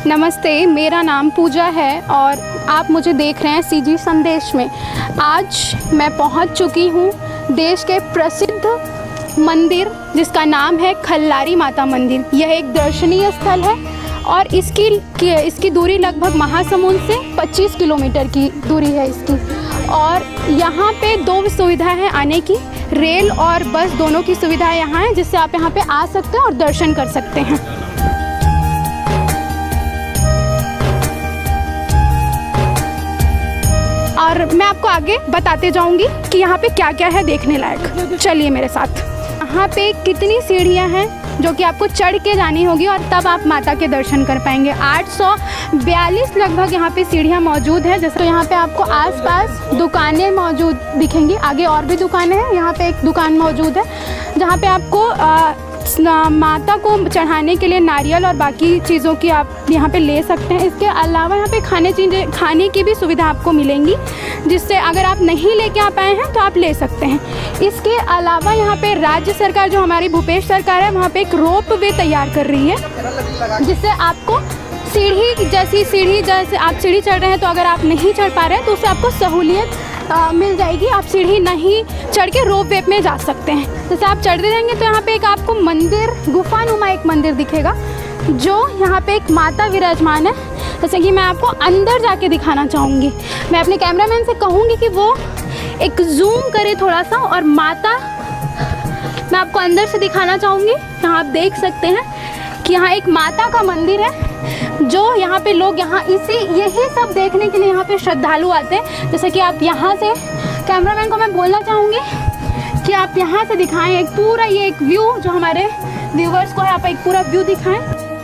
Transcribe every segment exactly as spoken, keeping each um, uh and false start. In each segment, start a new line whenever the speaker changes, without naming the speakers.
नमस्ते, मेरा नाम पूजा है और आप मुझे देख रहे हैं सीजी संदेश में। आज मैं पहुंच चुकी हूं देश के प्रसिद्ध मंदिर जिसका नाम है खल्लारी माता मंदिर। यह एक दर्शनीय स्थल है और इसकी इसकी दूरी लगभग महासमुंद से पच्चीस किलोमीटर की दूरी है इसकी। और यहाँ पे दो सुविधा है आने की, रेल और बस दोनों की सुविधा यहाँ है, जिससे आप यहाँ पे आ सकते हैं और दर्शन कर सकते हैं। और मैं आपको आगे बताते जाऊंगी कि यहाँ पे क्या क्या है देखने लायक। चलिए मेरे साथ। यहाँ पे कितनी सीढ़ियाँ हैं जो कि आपको चढ़ के जानी होगी और तब आप माता के दर्शन कर पाएंगे। आठ सौ बयालीस लगभग यहाँ पे सीढ़ियाँ मौजूद हैं। जैसे तो यहाँ पे आपको आसपास दुकानें मौजूद दिखेंगी। आगे और भी दुकानें हैं। यहाँ पे एक दुकान मौजूद है जहाँ पे आपको आ, माता को चढ़ाने के लिए नारियल और बाकी चीज़ों की आप यहाँ पे ले सकते हैं। इसके अलावा यहाँ पे खाने चीज़ें खाने की भी सुविधा आपको मिलेंगी, जिससे अगर आप नहीं लेके आ पाए हैं तो आप ले सकते हैं। इसके अलावा यहाँ पे राज्य सरकार, जो हमारी भूपेश सरकार है, वहाँ पे एक रोप वे तैयार कर रही है, जिससे आपको सीढ़ी जैसी सीढ़ी जैसे आप सीढ़ी चढ़ रहे हैं तो अगर आप नहीं चढ़ पा रहे हैं तो उससे आपको सहूलियत आ, मिल जाएगी। आप सीढ़ी नहीं चढ़ के रोप वे में जा सकते हैं। जैसे आप चढ़ते रहेंगे तो यहाँ पे एक आपको मंदिर, गुफानुमा एक मंदिर दिखेगा, जो यहाँ पे एक माता विराजमान है। जैसे कि मैं आपको अंदर जाके दिखाना चाहूँगी। मैं अपने कैमरामैन से कहूँगी कि वो एक जूम करे थोड़ा सा, और माता मैं आपको अंदर से दिखाना चाहूँगी। यहाँ आप देख सकते हैं कि यहाँ एक माता का मंदिर है, जो यहाँ पे लोग यहाँ इसी यही सब देखने के लिए यहाँ पे श्रद्धालु आते हैं। जैसे कि आप यहाँ से, कैमरामैन को मैं बोलना चाहूँगी कि आप यहाँ से दिखाएं एक पूरा ये एक व्यू, जो हमारे व्यूवर्स को है आप एक पूरा व्यू दिखाएं।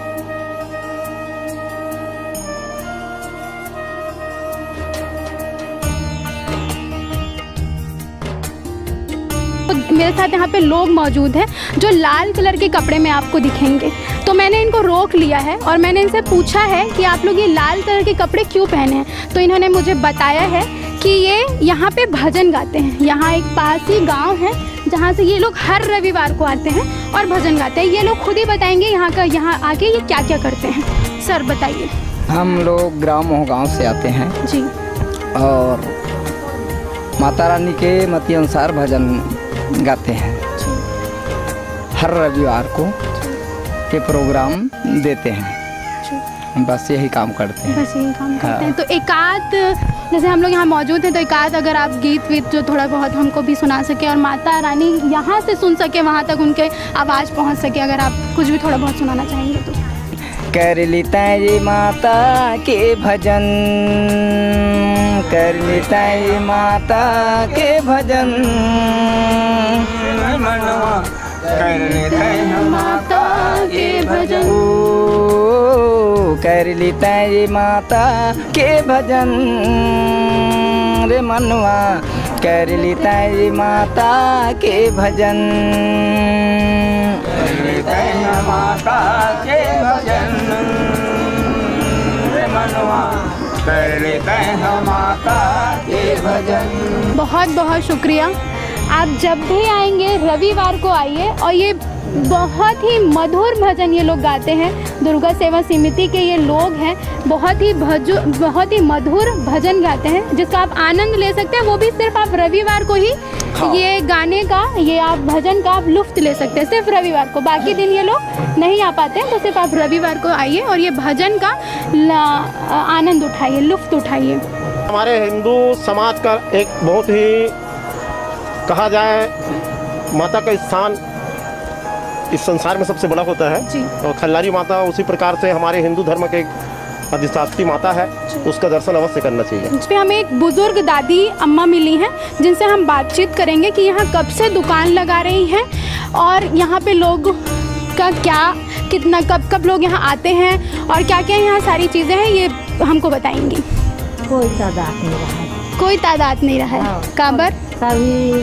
मेरे साथ यहाँ पे लोग मौजूद हैं जो लाल कलर के कपड़े में आपको दिखेंगे। तो मैंने इनको रोक लिया है और मैंने इनसे पूछा है कि आप लोग ये लाल कलर के कपड़े क्यों पहने हैं। तो इन्होंने मुझे बताया है कि ये यहाँ पे भजन गाते हैं। यहाँ एक पास ही गांव है जहाँ से ये लोग हर रविवार को आते हैं और भजन गाते हैं। ये लोग खुद ही बताएंगे यहाँ का यहाँ आके ये क्या क्या करते हैं। सर बताइए।
हम लोग ग्राम मोहगांव से आते हैं
जी,
और माता रानी के मति अनुसार भजन गाते हैं। हर रविवार को के प्रोग्राम देते हैं। बस यही काम करते हैं।
बस यही काम करते हैं। तो एकाध, जैसे हम लोग यहाँ मौजूद हैं, तो एकाध अगर आप गीत वीत जो थोड़ा बहुत हमको भी सुना सके और माता रानी यहाँ से सुन सके, वहाँ तक उनके आवाज़ पहुँच सके, अगर आप कुछ भी थोड़ा बहुत सुनाना चाहेंगे तो।
कर लेता है माता के भजन, कर लेता है माता के भजन, कर लेता है माता के भजन, ओ कर लेता है माता के भजन रे मनवा, कर लेता है माता के भजन, कर लेता है माता के भजन रे मनवा, कर लेता है माता के भजन।
बहुत बहुत शुक्रिया। आप जब भी आएंगे रविवार को आइए, और ये बहुत ही मधुर भजन ये लोग गाते हैं। दुर्गा सेवा समिति के ये लोग हैं, बहुत ही भजो बहुत ही मधुर भजन गाते हैं, जिसका आप आनंद ले सकते हैं। वो भी सिर्फ आप रविवार को ही हाँ। ये गाने का, ये आप भजन का आप लुफ्त ले सकते हैं सिर्फ रविवार को। बाकी दिन ये लोग नहीं आ पाते हैं, तो सिर्फ आप रविवार को आइए और ये भजन का आनंद उठाइए, लुफ्त उठाइए।
हमारे हिंदू समाज का एक बहुत ही, कहा जाए, माता का स्थान इस संसार में सबसे बड़ा होता है जी। और खल्लारी माता उसी प्रकार से हमारे हिंदू धर्म के अधिष्ठात्री माता है, उसका दर्शन अवश्य करना चाहिए।
इस पे हमें एक बुजुर्ग दादी अम्मा मिली हैं, जिनसे हम बातचीत करेंगे कि यहाँ कब से दुकान लगा रही हैं और यहाँ पे लोग का क्या, कितना, कब कब लोग यहाँ आते हैं और क्या क्या यहाँ सारी चीज़ें हैं, ये हमको बताएंगी।
कोई तादाद नहीं रहा है।
कोई तादाद नहीं रहा है। काबर
कभी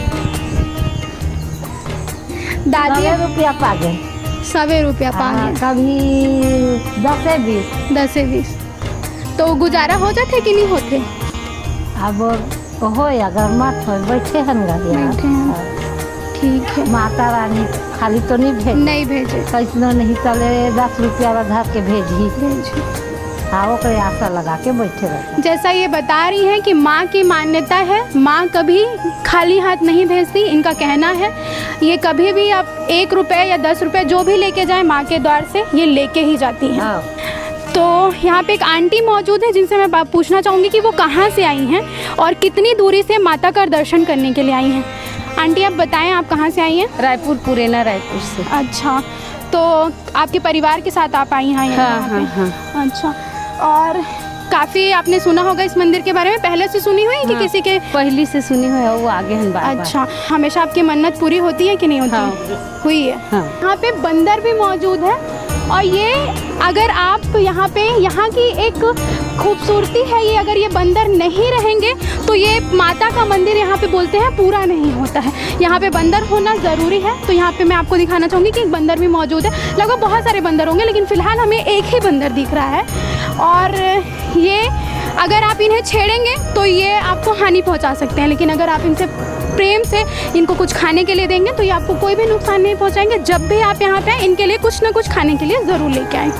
दादी
रुपया पा गए,
सवे रुपया पा गए,
कभी दस बीस
दस बीस। तो गुजारा हो जाते कि नहीं होते?
अब हो, अगर मत हो बैठे हैं
बैठे हैं। ठीक है।
माता रानी खाली तो नहीं भेज
नहीं भेजे,
कैसनो नहीं चले, दस रुपया धर के भेजी
भेजी।
हाँ वो कोई आशा लगा के बैठे रहते।
जैसा ये बता रही हैं कि माँ की मान्यता है, माँ कभी खाली हाथ नहीं भेजती, इनका कहना है ये कभी भी आप एक रुपये या दस रुपये जो भी लेके जाएं माँ के द्वार से ये लेके ही जाती हैं।
हाँ।
तो यहाँ पे एक आंटी मौजूद है जिनसे मैं पूछना चाहूँगी कि वो कहाँ से आई हैं और कितनी दूरी से माता का दर्शन करने के लिए आई हैं। आंटी आप बताएं आप कहाँ से आई हैं?
रायपुर, पुरेना रायपुर से।
अच्छा, तो आपके परिवार के साथ आप आई हैं?
हाँ हाँ हाँ।
अच्छा, और काफ़ी आपने सुना होगा इस मंदिर के बारे में, पहले से सुनी हुई कि
हाँ,
किसी के?
पहली से सुनी हुई है, वो आगे हम बार बार।
अच्छा, हमेशा आपकी मन्नत पूरी होती है कि नहीं होती?
हाँ।
हुई है।
हाँ।
यहाँ पे बंदर भी मौजूद है और ये अगर आप यहाँ पे यहाँ की एक खूबसूरती है ये, अगर ये बंदर नहीं रहेंगे तो ये माता का मंदिर यहाँ पे बोलते हैं पूरा नहीं होता है। यहाँ पे बंदर होना ज़रूरी है। तो यहाँ पे मैं आपको दिखाना चाहूँगी कि एक बंदर भी मौजूद है। लगभग बहुत सारे बंदर होंगे लेकिन फ़िलहाल हमें एक ही बंदर दिख रहा है और ये अगर आप इन्हें छेड़ेंगे तो ये आपको हानि पहुँचा सकते हैं, लेकिन अगर आप इनसे प्रेम से इनको कुछ खाने के लिए देंगे तो ये आपको कोई भी नुकसान नहीं पहुंचाएंगे। जब भी आप यहाँ पे इनके लिए कुछ ना कुछ खाने के लिए ज़रूर लेके आएँ।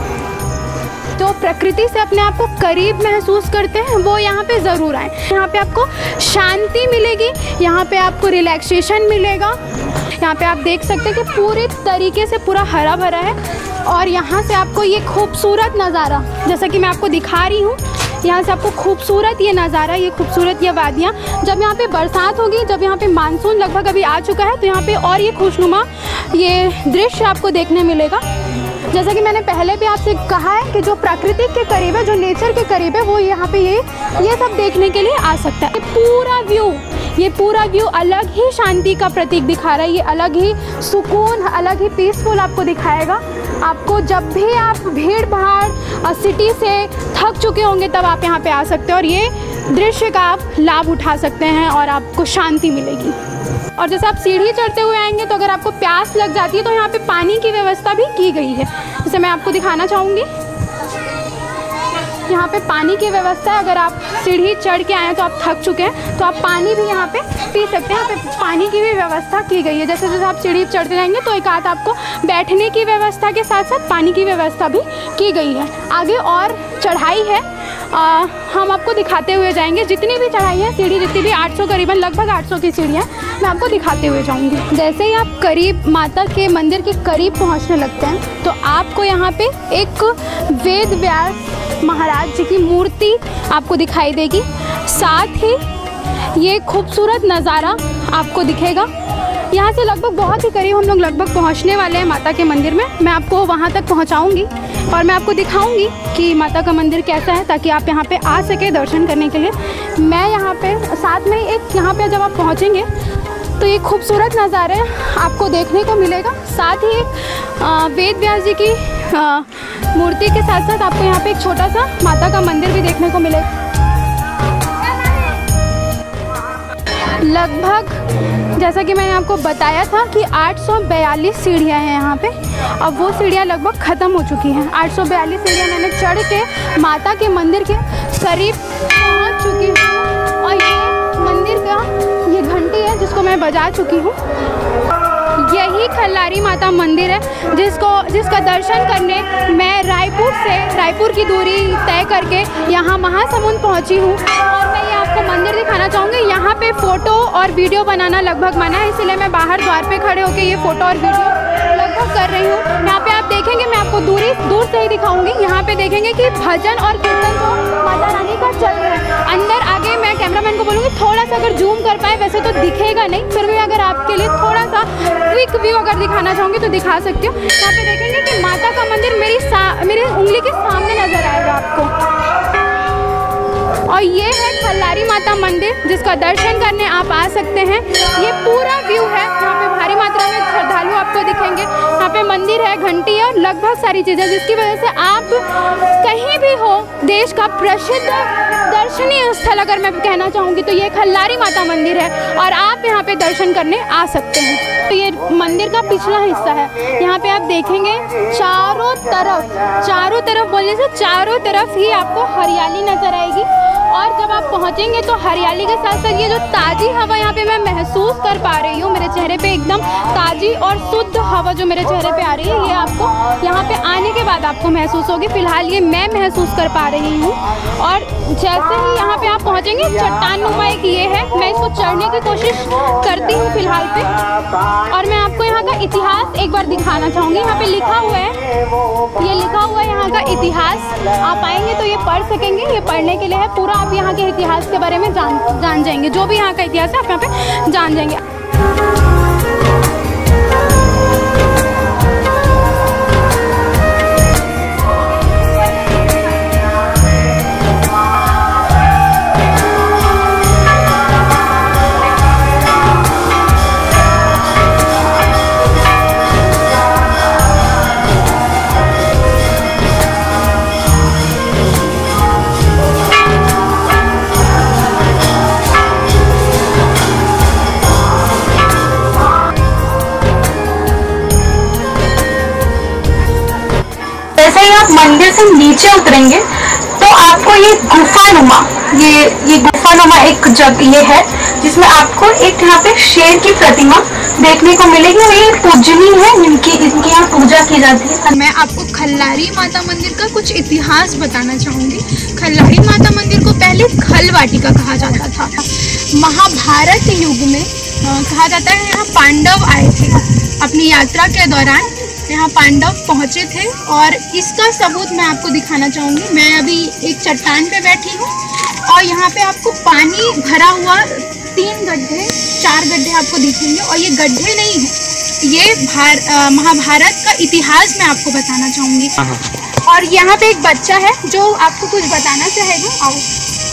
तो प्रकृति से अपने आप को करीब महसूस करते हैं वो यहाँ पे ज़रूर आएँ। यहाँ पे आपको शांति मिलेगी, यहाँ पे आपको रिलैक्सेशन मिलेगा। यहाँ पे आप देख सकते हैं कि पूरी तरीके से पूरा हरा भरा है और यहाँ से आपको ये खूबसूरत नज़ारा, जैसा कि मैं आपको दिखा रही हूँ, यहाँ से आपको खूबसूरत ये नज़ारा, ये खूबसूरत ये वादियाँ, जब यहाँ पे बरसात होगी, जब यहाँ पे मानसून लगभग अभी आ चुका है तो यहाँ पे और ये खुशनुमा ये दृश्य आपको देखने मिलेगा। जैसा कि मैंने पहले भी आपसे कहा है कि जो प्रकृति के करीब है, जो नेचर के करीब है, वो यहाँ पे ये ये सब देखने के लिए आ सकता है। पूरा व्यू ये पूरा व्यू अलग ही शांति का प्रतीक दिखा रहा है, ये अलग ही सुकून, अलग ही पीसफुल आपको दिखाएगा। आपको जब भी आप भीड़ भाड़ सिटी से थक चुके होंगे तब आप यहाँ पे आ सकते हैं और ये दृश्य का आप लाभ उठा सकते हैं और आपको शांति मिलेगी। और जैसे आप सीढ़ी चढ़ते हुए आएंगे तो अगर आपको प्यास लग जाती है तो यहाँ पे पानी की व्यवस्था भी की गई है, जैसे मैं आपको दिखाना चाहूँगी। यहाँ पे पानी की व्यवस्था है, अगर आप सीढ़ी चढ़ के आए तो आप थक चुके हैं तो आप पानी भी यहाँ पे पी सकते हैं। यहाँ पे पानी की भी व्यवस्था की गई है। जैसे जैसे आप सीढ़ी चढ़ते जाएंगे तो एक आध आपको बैठने की व्यवस्था के साथ साथ पानी की व्यवस्था भी की गई है। आगे और चढ़ाई है, आ, हम आपको दिखाते हुए जाएंगे। जितनी भी चढ़ाई है सीढ़ी, जितनी भी आठ सौ करीबन लगभग आठ सौ की सीढ़ियाँ मैं आपको दिखाते हुए जाऊँगी। जैसे ही आप करीब माता के मंदिर के करीब पहुँचने लगते हैं तो आपको यहाँ पे एक वेद व्यास महाराज जी की मूर्ति आपको दिखाई देगी। साथ ही ये खूबसूरत नज़ारा आपको दिखेगा। यहाँ से लगभग बहुत ही करीब हम लोग लगभग पहुँचने वाले हैं माता के मंदिर में। मैं आपको वहाँ तक पहुँचाऊँगी और मैं आपको दिखाऊँगी कि माता का मंदिर कैसा है, ताकि आप यहाँ पे आ सके दर्शन करने के लिए। मैं यहाँ पे साथ में एक यहाँ पे जब आप पहुँचेंगे तो ये खूबसूरत नज़ारे आपको देखने को मिलेगा। साथ ही एक वेद व्यास जी की आ, मूर्ति के साथ साथ आपको यहाँ पे एक छोटा सा माता का मंदिर भी देखने को मिलेगा। लगभग जैसा कि मैंने आपको बताया था कि आठ सौ बयालीस सीढ़ियाँ हैं यहाँ पे। अब वो सीढ़ियाँ लगभग ख़त्म हो चुकी हैं। आठ सौ बयालीस सीढ़ियाँ मैंने चढ़ के माता के मंदिर के करीब पहुँच चुकी हूँ और ये मंदिर का ये घंटी है जिसको मैं बजा चुकी हूँ। यही खल्लारी माता मंदिर है जिसको जिसका दर्शन करने मैं रायपुर से रायपुर की दूरी तय करके यहाँ महासमुंद पहुँची हूँ। और मैं ये आपको मंदिर दिखाना चाहूँगी। यहाँ पे फ़ोटो और वीडियो बनाना लगभग मना है, इसलिए मैं बाहर द्वार पे खड़े होकर ये फ़ोटो और वीडियो लगभग कर रही हूँ। यहाँ पे आप देखेंगे, मैं आपको दूरी दूर से ही दिखाऊंगी। यहाँ पे देखेंगे कि भजन और कीर्तन जो माता रानी का चल रहा है। अंदर आगे मैं कैमरामैन को बोलूँगी थोड़ा सा अगर जूम कर पाए, वैसे तो दिखेगा नहीं, फिर भी अगर आपके लिए थोड़ा सा क्विक व्यू अगर दिखाना चाहूँगी तो दिखा सकती हूँ। यहाँ पे देखेंगे कि माता का मंदिर मेरी मेरी उंगली के सामने नजर आएगा आपको। और ये है खल्लारी माता मंदिर जिसका दर्शन करने आप आ सकते हैं। ये पूरा व्यू है, यहाँ पे भारी मात्रा में श्रद्धालु आपको दिखेंगे। यहाँ पे मंदिर है, घंटी है और लगभग सारी चीज़ें, जिसकी वजह से आप कहीं भी हो, देश का प्रसिद्ध दर्शनीय स्थल अगर मैं कहना चाहूँगी तो ये खल्लारी माता मंदिर है और आप यहाँ पे दर्शन करने आ सकते हैं। तो ये मंदिर का पिछला हिस्सा है। यहाँ पे आप देखेंगे चारों तरफ चारों तरफ बोलने से चारों तरफ ही आपको हरियाली नजर आएगी। और जब आप पहुँचेंगे तो हरियाली के साथ साथ ये जो ताज़ी हवा यहाँ पे मैं महसूस कर पा रही हूँ, मेरे चेहरे पे एकदम ताज़ी और शुद्ध हवा जो मेरे चेहरे पे आ रही है, ये आपको यहाँ पे आने के बाद आपको महसूस होगी। फिलहाल ये मैं मैं महसूस कर पा रही हूँ। और जैसे ही यहाँ पे आप पहुँचेंगे, चट्टान नुमा एक ये है, मैं इसको चढ़ने की कोशिश करती हूँ फिलहाल पे। और मैं आपको यहाँ का इतिहास एक बार दिखाना चाहूँगी। यहाँ पे लिखा हुआ है, ये लिखा हुआ है यहाँ का इतिहास। आप आएंगे तो ये पढ़ सकेंगे, ये पढ़ने के लिए है। पूरा आप यहाँ के इतिहास के बारे में जान जान जाएंगे, जो भी यहाँ का इतिहास है आप यहाँ पे जान जाएंगे।
जैसे ही आप मंदिर से नीचे उतरेंगे तो आपको ये गुफानुमा ये ये गुफानुमा एक जगह ये है, जिसमें आपको एक यहाँ पे शेर की प्रतिमा देखने को मिलेगी। और ये पूजनीय है, इनकी इनकी यहाँ पूजा की जाती है।
मैं आपको खल्लारी माता मंदिर का कुछ इतिहास बताना चाहूँगी। खल्लारी माता मंदिर को पहले खल वाटिका कहा जाता था। महाभारत युग में आ, कहा जाता है यहाँ पांडव आए थे अपनी यात्रा के दौरान, यहाँ पांडव पहुँचे थे। और इसका सबूत मैं आपको दिखाना चाहूँगी। मैं अभी एक चट्टान पे बैठी हूँ और यहाँ पे आपको पानी भरा हुआ तीन गड्ढे चार गड्ढे आपको दिखेंगे। और ये गड्ढे नहीं है, ये भार, आ, महाभारत का इतिहास मैं आपको बताना चाहूँगी। और यहाँ पे एक बच्चा है जो आपको कुछ बताना चाहेगा। आओ।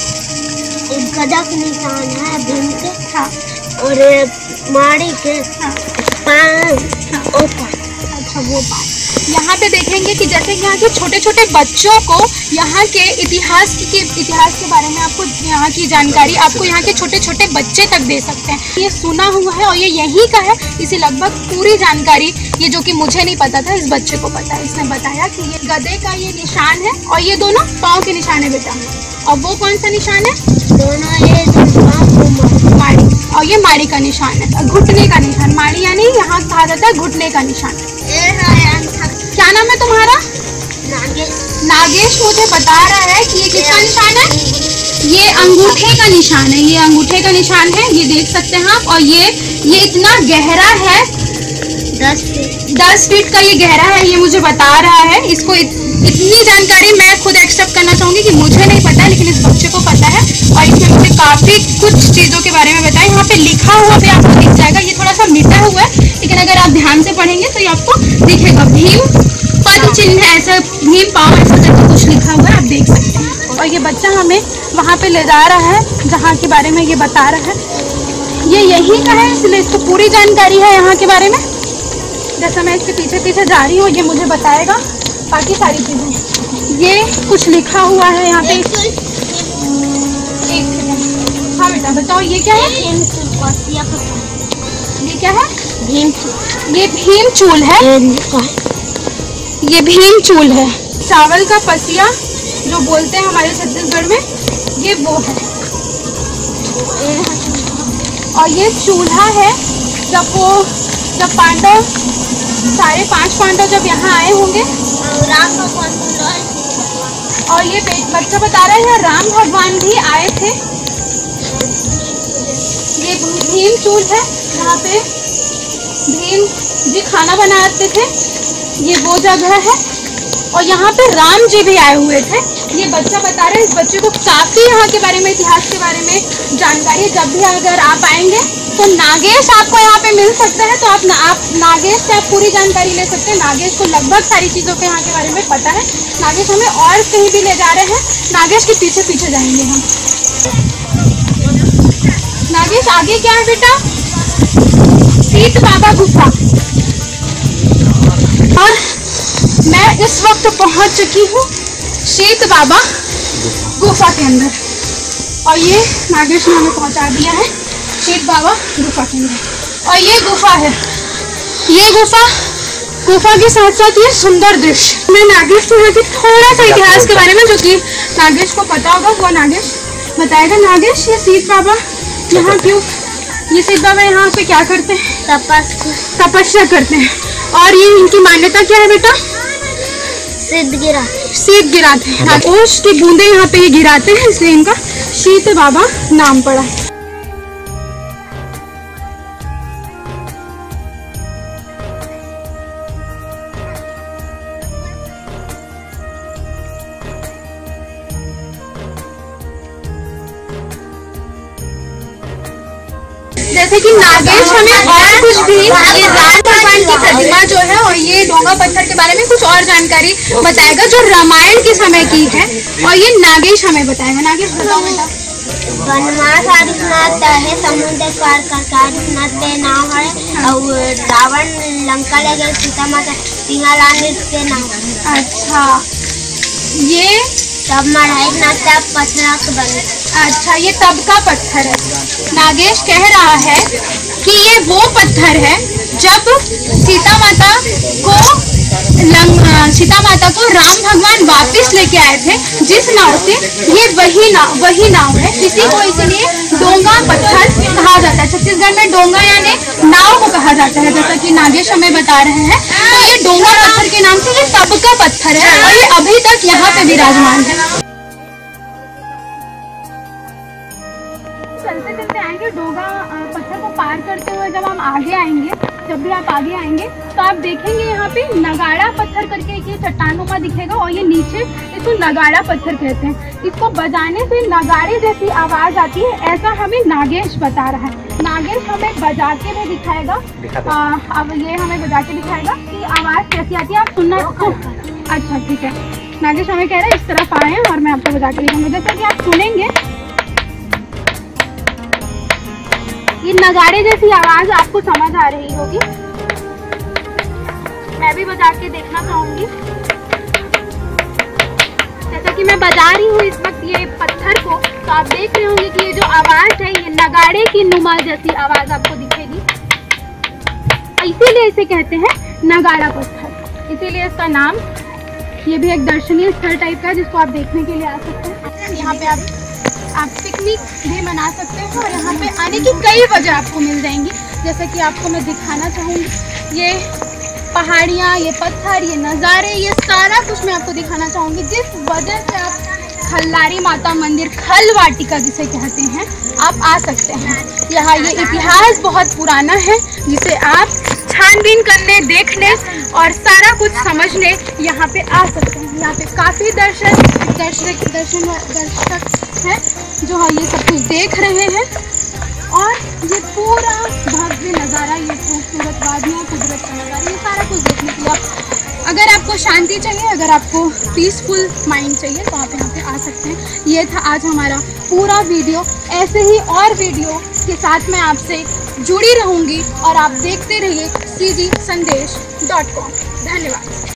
एक गदा का निशान है भीम के,
हाँ,
और माड़ी के,
हाँ,
पान,
हाँ।
और पान।
अच्छा, वो बात यहाँ पे देखेंगे कि जैसे कि यहाँ के छोटे छोटे बच्चों को यहाँ के इतिहास की, के इतिहास के बारे में आपको यहाँ की जानकारी आपको यहाँ के छोटे छोटे बच्चे तक दे सकते हैं। ये सुना हुआ है और ये यहीं का है, इसे लगभग पूरी जानकारी, ये जो कि मुझे नहीं पता था, इस बच्चे को पता है। इसने बताया कि ये गधे का ये निशान है और ये दोनों पाँव के निशान है बेटा। और वो कौन सा निशान है?
दोनों ये
माड़ी, और ये माड़ी का निशान है, घुटने का निशान। माड़ी यानी यहाँ कहा जाता है घुटने का निशान। क्या नाम है तुम्हारा?
नागेश।
नागेश मुझे बता रहा है कि ये किसका निशान है? ये अंगूठे का निशान है, ये अंगूठे का निशान है, ये देख सकते हैं आप। और ये ये इतना गहरा है,
दस फीट
दस फीट का ये गहरा है, ये मुझे बता रहा है। इसको इत, इतनी जानकारी मैं खुद एक्सेप्ट करना चाहूँगी कि मुझे नहीं पता है, लेकिन इस बच्चे को पता है। और इसने मुझे काफ़ी कुछ चीज़ों के बारे में बताया। यहाँ पे लिखा हुआ भी आपको दिख जाएगा, ये थोड़ा सा मिटा हुआ है, लेकिन अगर आप ध्यान से पढ़ेंगे तो ये आपको दिखेगा। भीम पद चिन्ह है, ऐसा भीम पाँव ऐसा करके कुछ लिखा हुआ है, आप देख सकते हैं। और ये बच्चा हमें वहाँ पे ले जा रहा है जहाँ के बारे में ये बता रहा है। ये यहीं का है, इसलिए इसको पूरी जानकारी है यहाँ के बारे में। जैसा मैं इसके पीछे पीछे जा रही हूँ, ये मुझे बताएगा बाकी सारी चीज़ें। ये कुछ लिखा हुआ है यहाँ पे। एक सेकंड, हाँ बेटा बताओ, ये क्या है? ये क्या है?
भीम।
ये भीम चूल है, ये भीम चूल है। चावल का पसिया जो बोलते हैं हमारे छत्तीसगढ़ में, ये वो है। और ये चूल्हा है, जब वो जब पांडव सारे पांच पांडव जब यहाँ आए होंगे,
राम भगवान।
और ये बच्चा बता रहा है यहाँ राम भगवान भी आए थे। ये भीम चूल है, यहाँ पे भीम जी खाना बनाते थे, ये वो जगह है। और यहाँ पे राम जी भी आए हुए थे, ये बच्चा बता रहा है। इस बच्चे को काफ़ी यहाँ के बारे में, इतिहास के बारे में जानकारी है। जब भी अगर आप आएंगे तो नागेश आपको यहाँ पे मिल सकता है, तो आप ना, आप नागेश से आप पूरी जानकारी ले सकते हैं। नागेश को लगभग सारी चीज़ों के यहाँ के बारे में पता है। नागेश हमें और कहीं भी ले जा रहे हैं, नागेश के पीछे पीछे जाएंगे हम। नागेश आगे क्या है बेटा? सीत बाबा गुफा। और मैं इस वक्त पहुंच चुकी हूँ सीत बाबा गुफा के अंदर। और ये नागेश ने हमें पहुंचा दिया है सीत बाबा गुफा के अंदर। और ये गुफा है, ये गुफा गुफा के साथ साथ ये सुंदर दृश्य। मैं नागेश को यहाँ के थोड़ा सा इतिहास के बारे में, जो कि नागेश को पता होगा, वो नागेश बताएगा। नागेश, ये सीत बाबा यहाँ क्यों, ये सीत बाबा यहाँ पे क्या करते हैं?
तपस्या
तपस्या करते हैं। और ये इनकी मान्यता क्या है बेटा?
सिद्धगिरा।
शीत गिराते हैं, नागोश की बूंदे यहाँ पे ये गिराते हैं, इसलिए इनका शीत बाबा नाम पड़ा है। जैसे कि नागेश हमें और कुछ भी, ये राम भगवान की प्रतिमा जो है और ये डोंगा पत्थर के बारे में कुछ और जानकारी बताएगा जो रामायण के समय की है, और ये नागेश हमें बताएगा। नागेश बताओ बेटा।
वनवास आदित्यनाथ है, समुद्र पार करके आदित्यनाथ नाम है, और रावण लंका ले गए, सीता माता सिंहलानी के नाम।
अच्छा, ये
तब मढ़ाई नाता पत्थर बने।
अच्छा, ये तब का पत्थर है। नागेश कह रहा है कि ये वो पत्थर है जब सीता माता को लंग, सीता माता को राम भगवान वापस लेके आए थे जिस नाव से, ये वही नाव वही नाव है। इसी को इसलिए डोंगा पत्थर कहा जाता है। छत्तीसगढ़ में डोंगा यानी नाव को कहा जाता है, जैसा कि नागेश हमें बता रहे हैं। तो ये डोंगा पत्थर के नाम से ये तब का पत्थर है और ये अभी तक यहाँ पे विराजमान है। चलते चलते आएंगे, डोंगा पत्थर को पार करते हुए जब हम आगे आएंगे, जब भी आप आगे आएंगे तो आप देखेंगे यहाँ पे नगाड़ा पत्थर करके एक ये चट्टानुमा दिखेगा, और ये नीचे इसको नगाड़ा पत्थर कहते हैं। इसको बजाने से नगाड़े जैसी आवाज आती है, ऐसा हमें नागेश बता रहा है। नागेश हमें बजा के भी दिखाएगा, आ, अब ये हमें बजा के दिखाएगा कि आवाज कैसी आती है, आप सुनना। अच्छा ठीक है, नागेश हमें कह रहे हैं इस तरफ आए हैं और मैं आपको बजा के दिखाऊंगा। जैसा कि आप सुनेंगे ये नगाड़े जैसी आवाज आपको समझ आ रही होगी। मैं भी बजा के देखना चाहूंगी। जैसा कि मैं बजा रही हूँ इस वक्त ये पत्थर को, तो आप देख रहे होंगे कि ये जो आवाज है ये नगाड़े की नुमा जैसी आवाज आपको दिखेगी। इसीलिए इसे कहते हैं नगाड़ा पत्थर, इसीलिए इसका नाम। ये भी एक दर्शनीय स्थल टाइप का है जिसको आप देखने के लिए आ सकते हैं। यहाँ पे आप आप पिकनिक भी मना सकते हैं और यहाँ पे आने की कई वजह आपको मिल जाएंगी। जैसे कि आपको मैं दिखाना चाहूँगी ये पहाड़ियाँ, ये पत्थर, ये नज़ारे, ये सारा कुछ मैं आपको दिखाना चाहूँगी। जिस वजह से आप खल्लारी माता मंदिर, खल वाटिका जिसे कहते हैं, आप आ सकते हैं। यहाँ ये इतिहास बहुत पुराना है जिसे आप छानबीन करने, देखने और सारा कुछ समझने यहाँ पे आ सकते हैं। यहाँ पे काफ़ी दर्शक दर्शक दर्शन दर्शक हैं जो हाँ ये सब कुछ देख रहे हैं, और ये पूरा भव्य नज़ारा, ये खूबसूरत वादियाँ, कुदरत का नज़ारा, ये सारा कुछ देखने के लिए आप, अगर आपको शांति चाहिए, अगर आपको पीसफुल माइंड चाहिए तो आप यहाँ पे आ सकते हैं। ये था आज हमारा पूरा वीडियो। ऐसे ही और वीडियो के साथ मैं आपसे जुड़ी रहूँगी और आप देखते रहिए सी जी संदेश डॉट कॉम। धन्यवाद।